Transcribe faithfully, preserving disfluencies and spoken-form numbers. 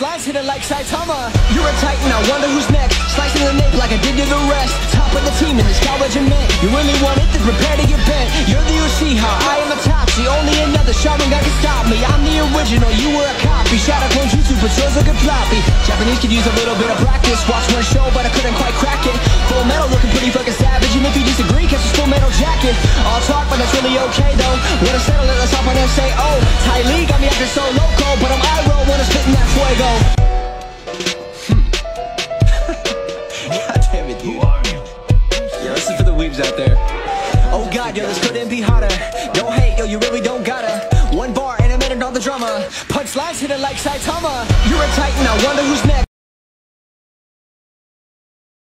Punchlines hidden like Saitama. You're a titan, I wonder who's next. Slicing the nape like I did to the rest. Top of the team in this college and man. You really want it, then prepare to get bent. You're the Uchiha, I am the top. The only another Sharingan can stop me. I'm the original, you were a copy. Shadow clone jutsu, but yours looking floppy. Japanese could use a little bit of practice. Watch one show, but I couldn't quite crack it. Full metal looking pretty fucking savage. And if you disagree, catch a full metal jacket. All talk, but that's really okay though. Wanna settle it, let's hop on and say, oh, Ty Lee got me acting so loco, but I'm Iroh when I'm spitting that fuego. God damn it, dude. Yo, this is for the weebs out there. Oh god, yo, this couldn't be hotter. No hate, yo, you really don't gotta. One bar and a minute on the drummer. Punchlines hidden like Saitama. You're a titan, I wonder who's next.